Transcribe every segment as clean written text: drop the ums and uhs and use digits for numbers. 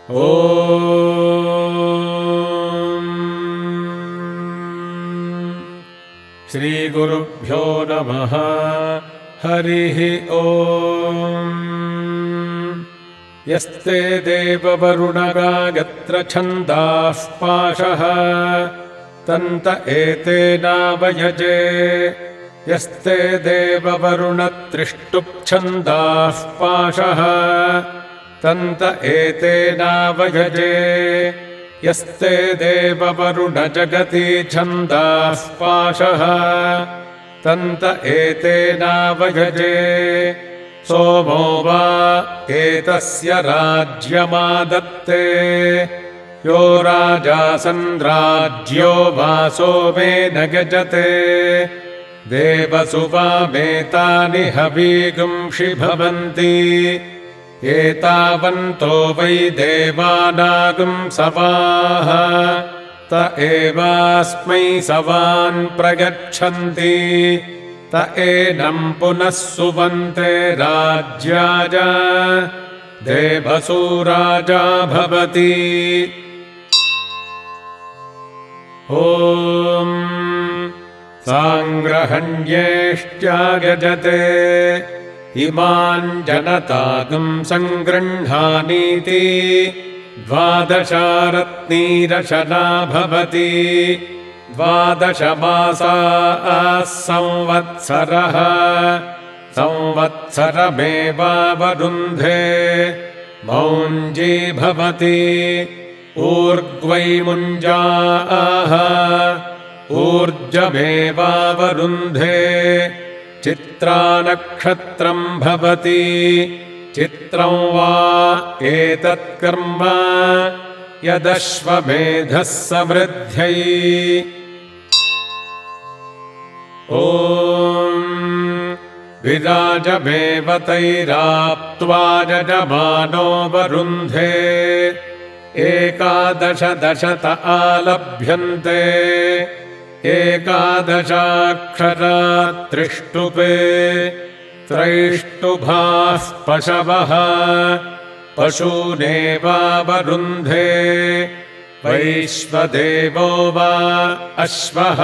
श्रीगुरुभ्यो नमः। हरिः ओम्। यस्ते देववरुणगायत्र छन्दाः पाशः तन्त एतेनावयजे। यस्ते देववरुणत्रिष्टुप्छन्दाः पाशः तन्त एतेनावयजे। यस्ते देववरुणजगति छन्दाः पाशः तन्त एतेनावयजे। सोमो वा एतस्य राज्यमादत्ते यो राजासन्राज्यो वा सोमेन यजते। देवसुवामेतानि हवीगुंषि भवन्ति एतावन्तो वै देवानागुंसवाः त एवास्मै सवान् प्रयच्छन्ति। त एनं पुनः सुवन्ते राज्याय देवसूराजा भवति। ॐ साङ्ग्रहण्येष्ट्यागजते इमान् जनतागुं सङ्गृह्णानीति। द्वादशारत्नीरशना भवति। 12 मासाः संवत्सरः संवत्सरमेवावरुन्धे मौञ्जी भवति। ऊर्ग्वैमुञ्जाः ऊर्जमेवावरुन्धे। चित्रानक्षत्रम् भवति। चित्रं वा एतत्कर्म यदश्वमेधः समृद्ध्यै। ॐ विराजमेव तैराप्त्वा यजमानो वरुन्धे। 11 दशत आलभ्यन्ते। 11 त्रिष्टुपे। त्रैष्टुभाः पशवः पशूनेवावरुन्धे। वैश्वदेवो वा अश्वः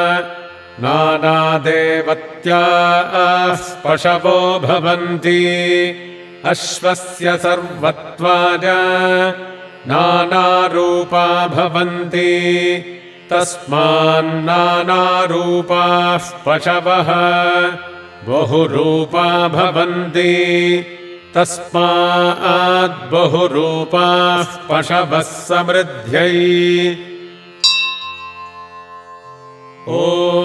नानादेवत्याः पशवो भवन्ति। अश्वस्य सर्वत्वाय नानारूपा भवन्ति। तस्मान्नानारूपाः पशवः बहुरूपा भवन्ति। तस्मात् बहुरूपाः पशवः समृद्ध्यै। ॐ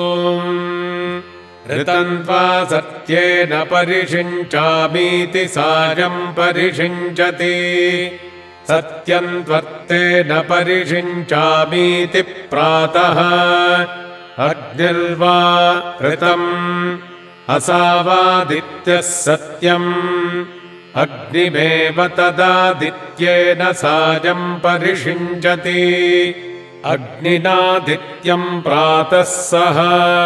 ऋतन्त्वा सत्येन परिषिञ्चामीति सायम् परिषिञ्चति। सत्यम् त्वर्तेन परिषिञ्चामीति प्रातः। अग्निर्वा ऋतम् असावादित्यः सत्यम्। अग्निमेव तदादित्येन सायम् परिषिञ्चति। अग्निनादित्यम् प्रातः सह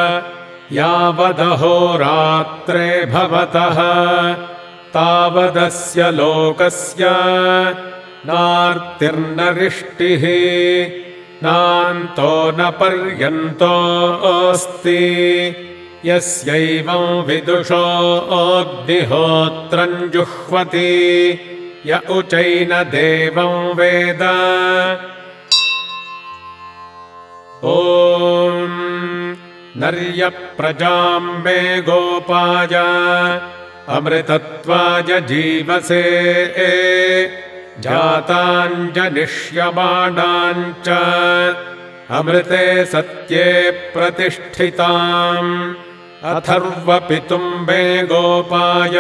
यावदहोरात्रे भवतः तावदस्य लोकस्य नार्तिर्नरिष्टिः नान्तो न पर्यन्तोऽस्ति। यस्यैवं विदुषो अग्निहोत्रम् जुह्वति य उचैन देवं वेद। ॐ नर्यप्रजां मे गोपाय अमृतत्वाय जीवसे। जाताञ्जनिष्यमाणाञ्च अमृते सत्ये प्रतिष्ठिताम्। अथर्वपितुम् मे गोपाय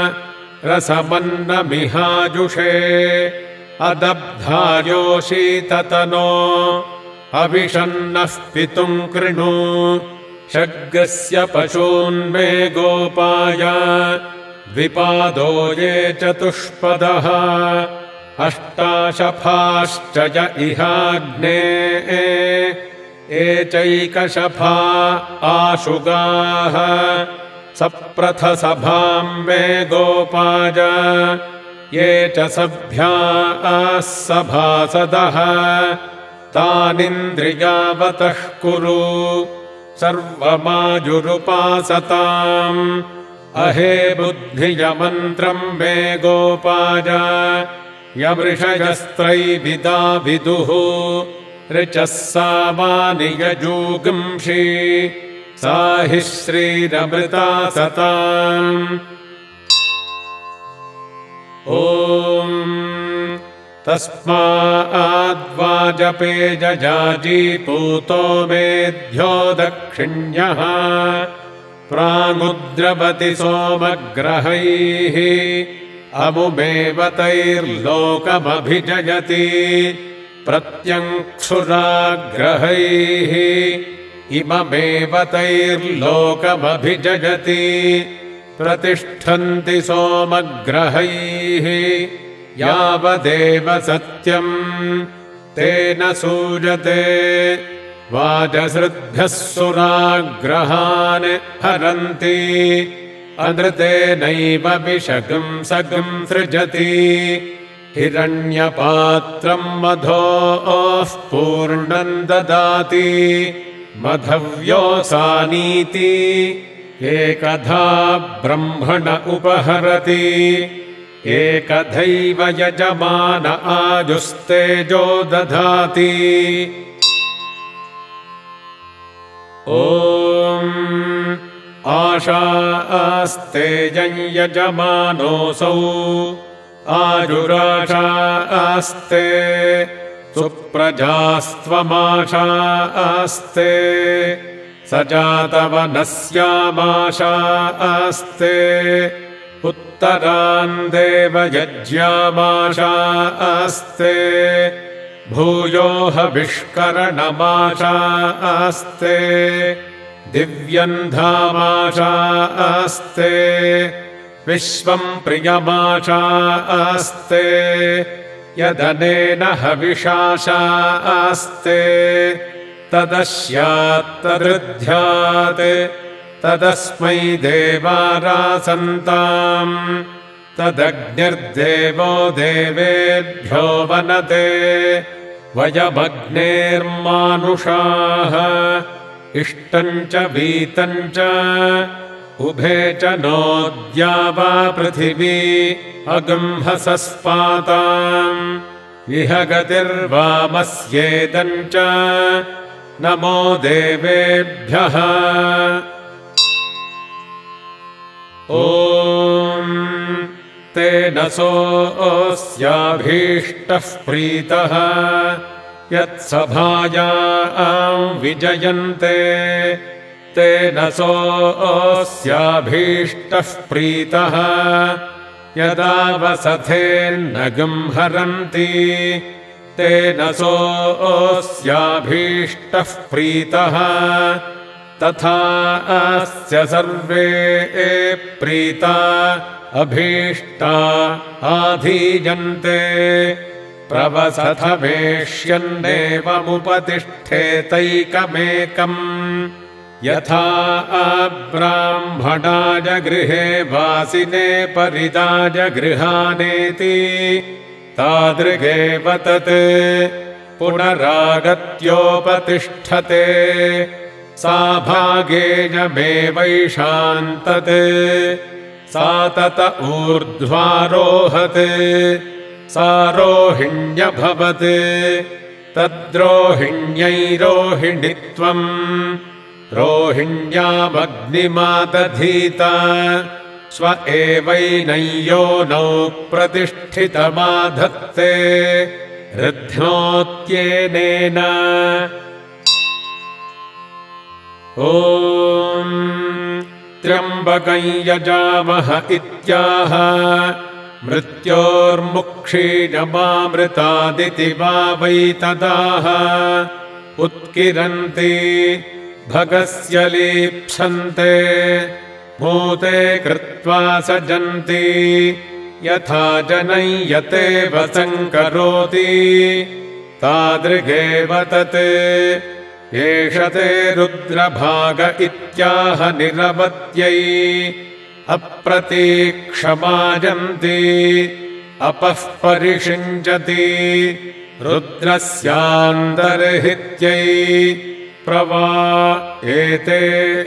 रसमन्नमिहाजुषे। अदब्धायोषीततनो अविशन्नः पितुम् कृणु। शग्रस्य पशून्मे गोपाय द्विपादो ये चतुष्पदः। अष्टाशफाश्च य इहाग्ने एचैकशफा आशुगाः। सप्रथसभाम् मे गोपाय ये च सभ्याः सभासदः तानिन्द्रियावतः कुरु सर्वमाजुरुपासताम् अहे बुद्धियमन्त्रम् मे गोपाय यमृषयस्त्रैविदा विदुः ऋचः सामानि यजूगुंषि सा हि श्रीरमृता सताम् ॐ तस्माद्वाजपेयजाजीपूतो मेध्यो दक्षिण्यः प्राङ्मुद्रवति सोमग्रहैः अमुमेव तैर्लोकमभिजयति प्रत्यङ्क्षुराग्रहैः इममेव तैर्लोकमभिजयति प्रतिष्ठन्ति सोमग्रहैः यावदेव सत्यम् तेन सूयते वाजसृद्भ्यः सुराग्रहान् हरन्ति अनृतेनैव विषगम् सगम् सृजति हिरण्यपात्रम् मधोः पूर्णम् ददाति मधव्योऽसानीति एकधा ब्रह्मण उपहरति एकधैव यजमान आजुस्तेजो दधाति ॐ आशास्तेजं यजमानोऽसौ आजुराशास्ते सुप्रजास्त्वमाशास्ते सजातवनस्यामाशास्ते उत्तरान् देवयज्ञामाशास्ते भूयो हविष्करणमाशास्ते दिव्यन्धामाशास्ते विश्वम् प्रियमाशास्ते यदनेन हविषाशास्ते तदस्यात्तदृध्यात् तदस्मै देवारासन्ताम् तदग्निर्देवो देवेभ्यो वनते वयमग्नेर्मानुषाः इष्टम् च वीतम् च उभे च नोद्यावा पृथिवी अगुंहसस्पाताम् इह गतिर्वामस्येदम् च नमो देवेभ्यः ॐ तेन सोऽस्याभीष्टः प्रीतः यत्सभायाम् विजयन्ते तेन सोऽस्याभीष्टः प्रीतः यदा वसथेन्नगम् हरन्ति तेन सोऽस्याभीष्टः प्रीतः तथा अस्य सर्वे प्रीता अभीष्टा आधीयन्ते प्रवसथ वेश्यन्नेवमुपतिष्ठेतैकमेकम् यथा ब्राह्मणाय गृहे वासिने परिदाय गृहानेति तादृगेव तत् पुनरागत्योपतिष्ठते सा भागेयमेवैषान्तत् सा तत ऊर्ध्वारोहत् सारोहिण्यभवत् तद्रोहिण्यैरोहिणित्वम् रोहिण्यामग्निमादधीत स्व एवैनयोनौ प्रतिष्ठितमाधत्ते ऋध्नोत्येनेन ॐ त्र्यम्बकं यजामह इत्याह मृत्योर्मुक्षीयमामृतादिति वा वै तदाह उत्किरन्ति भगस्य लीप्सन्ते मूते कृत्वा सजन्ति यथा जनयते वसङ्करोति तादृगेव तत् एष ते रुद्रभाग इत्याह निरवत्यै अप्रतीक्षमायन्ति अपः परिषिञ्चति रुद्रस्यान्तर्हित्यै प्रवा एते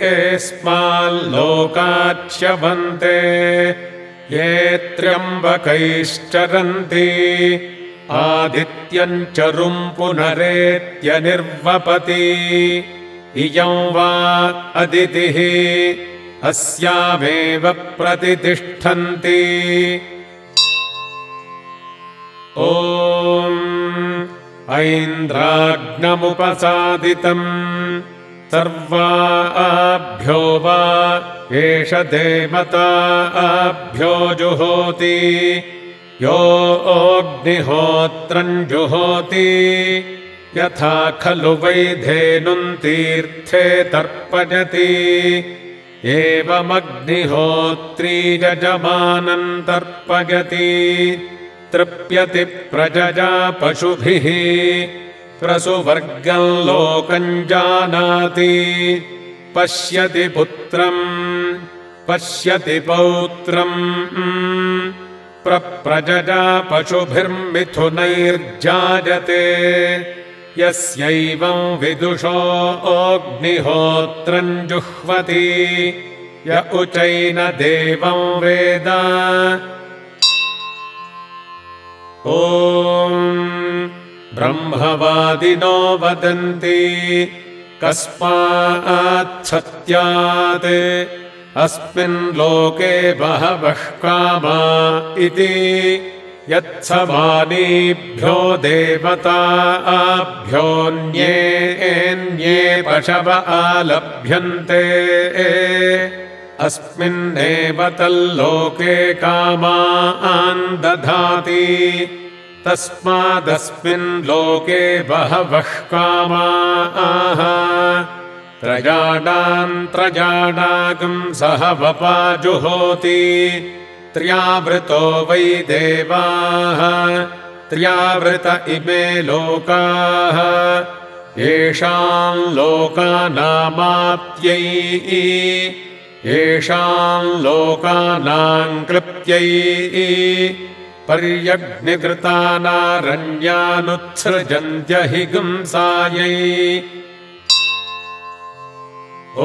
एस्माल्लोकाच्यवन्ते ये त्र्यम्बकैश्चरन्ति आदित्यम् चरुम् पुनरेत्यनिर्वपति इयं वा अदितिः अस्यामेव प्रतितिष्ठन्ति। ॐ ऐन्द्राग्नमुपसादितम् सर्वाभ्यो वा एष देवताभ्यो जुहोति यो अग्निहोत्रम् जुहोति यथा खलु वैधेनुम् तीर्थे तर्पयति एवमग्निहोत्री यजमानम् तर्पयति तृप्यति प्रजया पशुभिः प्रसुवर्गम् लोकम् जानाति पश्यति पुत्रम् पश्यति पौत्रम् प्रजया पशुभिर्मिथुनैर्जायते यस्यैवम् विदुषो अग्निहोत्रम् जुह्वति य उचैन देवम् वेद। ॐ ब्रह्मवादिनो वदन्ति कस्माच्छत्यात् अस्मिन् लोके बहवः कामा इति यत्समानीभ्यो देवताभ्योऽन्ये पशव आलभ्यन्ते अस्मिन्नेव तल्लोके कामान् दधाति तस्मादस्मिन् लोके बहवः कामाः त्रयाणाम् सह वपा जुहोति त्र्यावृतो वै देवाः त्र्यावृत इमे लोकाः येषाम् लोकानामाप्त्यै येषाम् लोकानाम् क्लृप्त्यै पर्यग्निकृतानारण्यानुत्सृजन्त्यहिंसायै। ॐ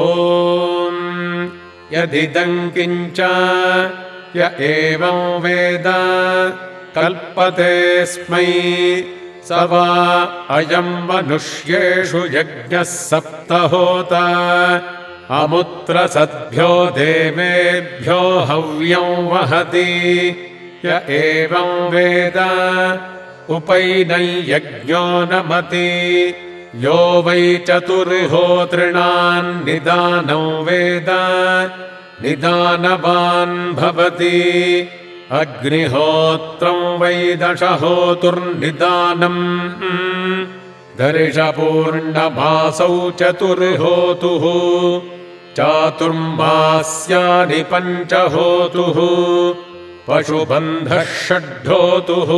यदिदम् किञ्च य एवं वेद कल्पते स्मै स वा अयम् मनुष्येषु यज्ञः सप्तहोता अमुत्र सद्भ्यो देवेभ्यो हव्यम् वहति य एवं वेद उपैनै यज्ञो नमति यो वै चतुर्होतॄणाम् निदानं वेद निदानवान् भवति अग्निहोत्रम् वै दशहोतुर्निदानम् दर्शपूर्णमासौ चतुर्होतुः चातुर्मास्यानि पञ्चहोतुः पशुबन्धः षड्होतुः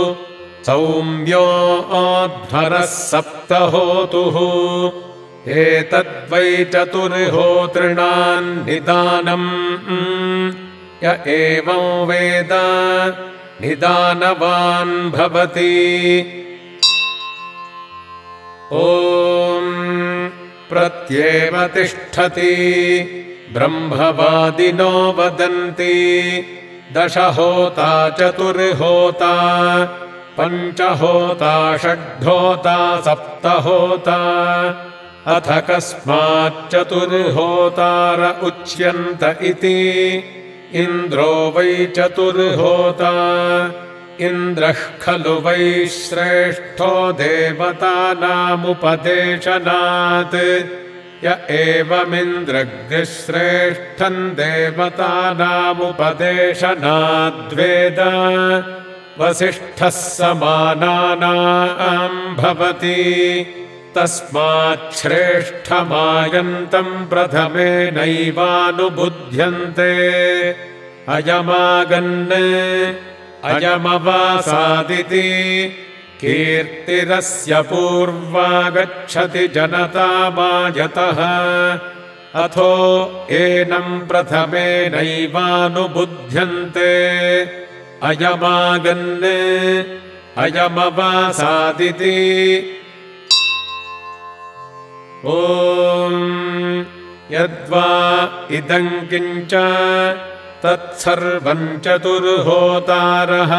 सौम्योऽध्वरः सप्तहोतुः एतद्वै चतुर्होतॄणाम् निदानम् य एवं वेद निदानवान् भवति। ॐ प्रत्येव तिष्ठति ब्रह्मवादिनो वदन्ति दशहोता चतुर्होता पञ्चहोता षड्होता सप्तहोता अथ कस्माच्चतुर्होतार उच्यन्त इति इन्द्रो वै चतुर्होता इन्द्रः खलु वै श्रेष्ठो देवतानामुपदेशनात् य एवमिन्द्रग्निश्रेष्ठम् देवतानामुपदेशनाद्वेद वसिष्ठः समानानाम् भवति तस्माच्छ्रेष्ठमायन्तम् प्रथमेनैवानुबुध्यन्ते अयमागन् अयमवासादिति कीर्तिरस्य पूर्वा गच्छति जनतामायतः अथो एनम् प्रथमेनैवानुबुध्यन्ते अयमागन् अयमवासादिति ॐ यद्वा इदं किञ्च तत्सर्वं चतुर्होतारः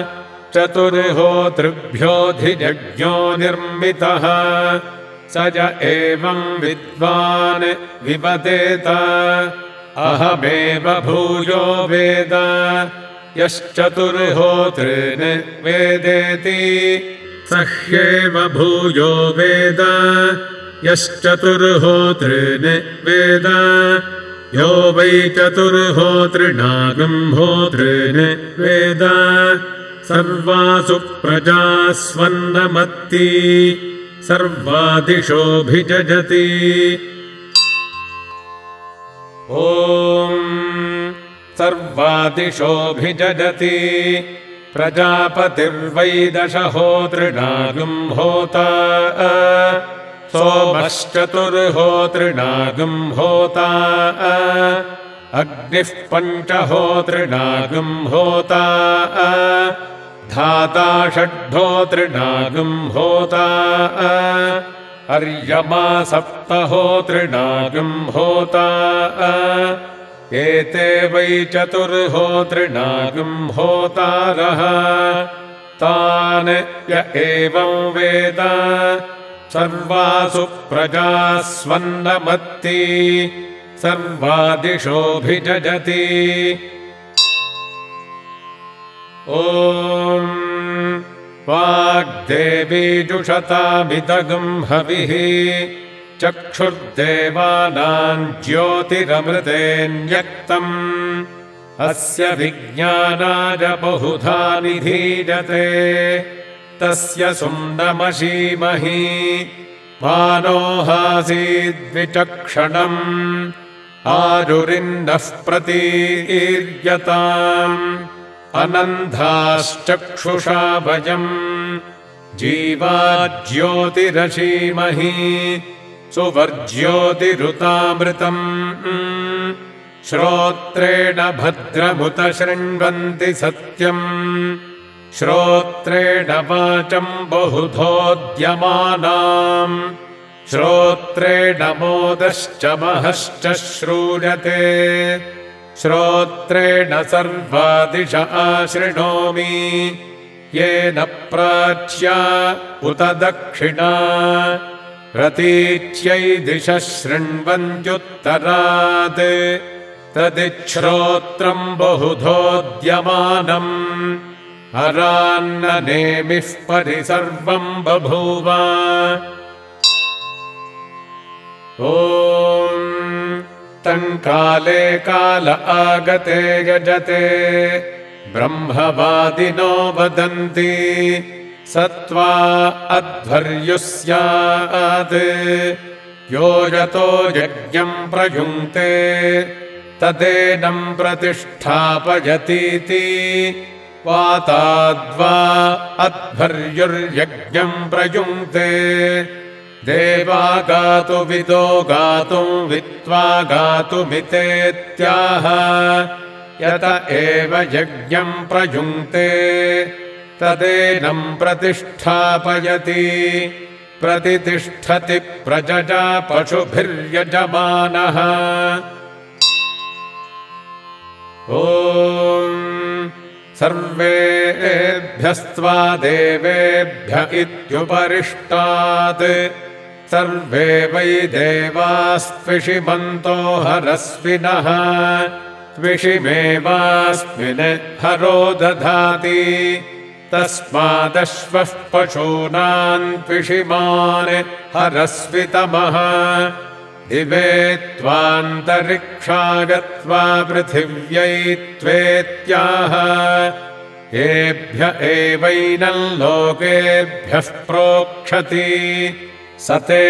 चतुर्होतृभ्योऽधियज्ञो निर्मितः स य एवं विद्वान् विवदेत अहमेव भूयो वेद यश्चतुर्होतॄन् वेदेति स ह्येव भूयो वेद यश्चतुर्होतॄन् वेद यो वै चतुर्होतॄणागं होतॄन् वेद सर्वासु प्रजास्वन्नमत्ति सर्वादिशोऽभिजजति ॐ सर्वादिशोऽभिजजति प्रजापतिर्वै दशहोतॄणागं होता सोमश्चतुर्होतॄणागं होता अग्निः पञ्चहोतॄणागं होता धाता षड्होतॄणागं होता अर्यमा सप्तहोतॄणागं होता एते वै चतुर्होतॄणागं होतारः तान् य एवं वेद सर्वासु प्रजास्वन्नमत्ति सर्वादिशोऽभिजजति ॐ वाग्देवी जुषतामिदगं हविः चक्षुर्देवानां ज्योतिरमृतेऽन्यक्तम् अस्य विज्ञानाय बहुधा निधीयते तस्य सुम्नमशीमहि मानोहासीद्विचक्षणम् आरुरिन्नः प्रतीर्यताम् अनन्धाश्चक्षुषा वयम् जीवाज्योतिरशीमहि सुवर्ज्योतिरुतामृतम् श्रोत्रेण भद्रमुत शृण्वन्ति सत्यम् श्रोत्रेण वाचम् बहुधोद्यमानाम् श्रोत्रेण मोदश्च महश्च श्रूयते श्रोत्रेण सर्वादिश आशृणोमि येन प्राच्या उत दक्षिणा प्रतीच्यै दिशः शृण्वन्त्युत्तरात् तदिच्छ्रोत्रम् बहुधोद्यमानम् अरान्ननेमिः परिसर्वम् बभूव ॐ तम् काले काल आगते यजते ब्रह्मवादिनो वदन्ति सत्त्वा अध्वर्युः स्यात् यो यतो यज्ञम् प्रयुङ्क्ते तदेनम् प्रतिष्ठापयतीति वाताद्वा अध्वर्युर्यज्ञम् प्रयुङ्क्ते देवा गातुविदो गातुम् विद्वा गातुमितेत्याह यत एव यज्ञम् प्रयुङ्क्ते तदेनम् प्रतिष्ठापयति प्रतितिष्ठति प्रजजा पशुभिर्यजमानः ॐ सर्वेभ्यस्त्वा देवेभ्य इत्युपरिष्टात् सर्वे वै देवास्त्विषिमन्तो हरस्विनः त्विषिमेवास्मिन् हरो दधाति तस्मादश्वः पशूनाम् त्विषिमान् हरस्वितमः दिवे त्वान्तरिक्षा गत्वा पृथिव्यै त्वेत्याह येभ्य एवैनम् लोकेभ्यः प्रोक्षति सते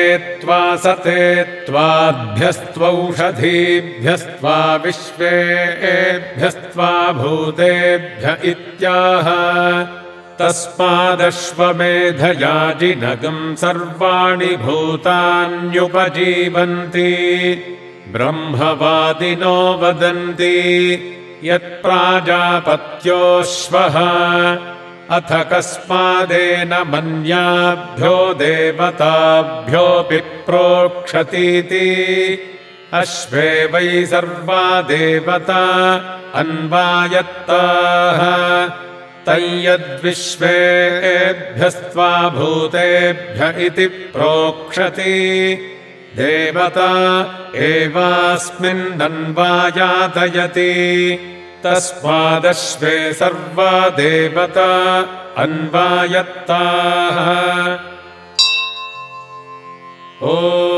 त्वाभ्यस्त्वौषधीभ्यस्त्वा विश्वेभ्यस्त्वा भूतेभ्य इत्याह तस्मादश्वमेधयाजिनगम् सर्वाणि भूतान्युपजीवन्ति ब्रह्मवादिनो वदन्ति यत्प्राजापत्योऽश्वः अथ कस्मादेन मन्याभ्यो देवताभ्योऽपि प्रोक्षतीति अश्वे वै सर्वा देवता अन्वायत्ताः तय्यद्विश्वेभ्यस्त्वा भूतेभ्य इति प्रोक्षति देवता एवास्मिन्नन्वायातयति तस्मादश्वे सर्वा देवता अन्वायत्ताः। ॐ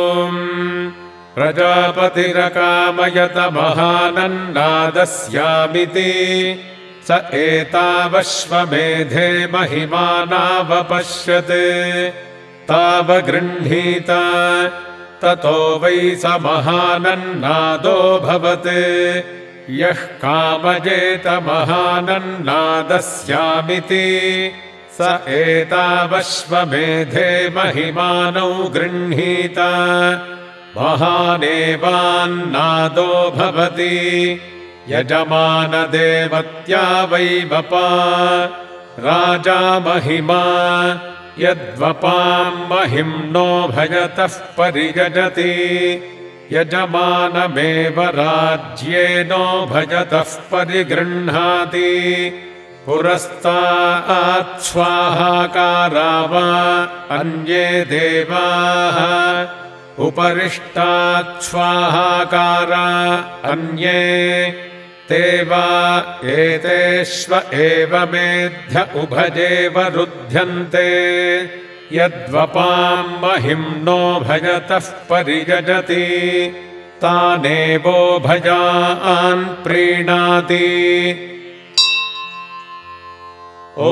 प्रजापतिरकामयत महानन्नादस्यामिति स एतावश्वमेधे महिमानावपश्यत् तावगृह्णीत ततो वै स महानन्नादोऽभवत् यः कामयेत महानन्नादस्यामिति स एतावश्वमेधे महिमानौ गृह्णीत महानेवान्नादो भवति यजमानदेवत्या वै वपा राजा महिमा यद्वपाम् महिम्नो भजतः परियजति यजमानमेव राज्येनो भजतः परिगृह्णाति पुरस्तात् स्वाहाकारा वा अन्ये देवाः उपरिष्टात् स्वाहाकारा अन्ये ते वा एतेष्व एवमेध्य उभजेव रुध्यन्ते यद्वपाम् महिम्नो भजतः परियजति तानेवो भजान् प्रीणाति। ॐ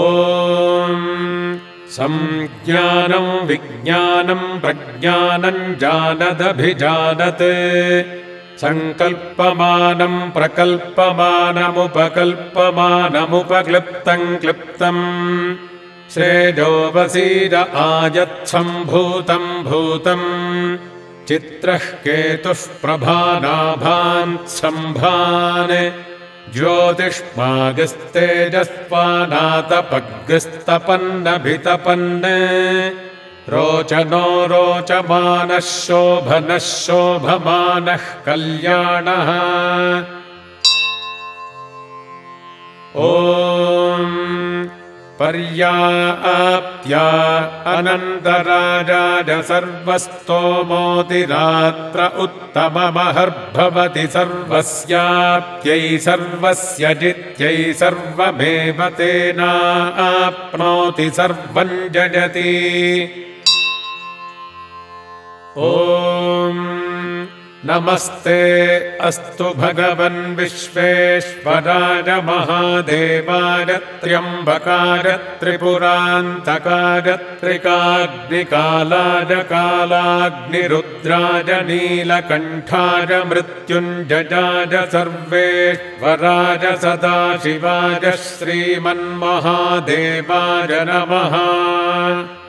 संज्ञानम् विज्ञानम् प्रज्ञानम् जानदभिजानत् सङ्कल्पमानम् प्रकल्पमानमुपकल्पमानमुपक्लिप्तम् क्लिप्तम् सेजोवसीद आयत्सम्भूतम् भूतम् चित्रः केतुः प्रभानाभान् सम्भान् ज्योतिष्मागस्तेजस्पानातपग्स्तपन्नभितपन् रोचनो रोचमानः शोभनः शोभमानः कल्याणः। ॐ पर्याप्त्या अनन्तराजाय सर्वस्तोमोतिरात्र उत्तममहर्भवति सर्वस्याप्त्यै सर्वस्य जित्यै सर्वमेव तेनाप्नोति सर्वं जयति। ॐ नमस्ते अस्तु भगवन् विश्वेश्वराय महादेवाय त्र्यम्बकाय त्रिपुरान्तकाय त्रिकाग्निकालाय कालाग्निरुद्राय नीलकण्ठाय मृत्युञ्जयाय सर्वेश्वराय सदाशिवाय श्रीमन्महादेवाय नमः।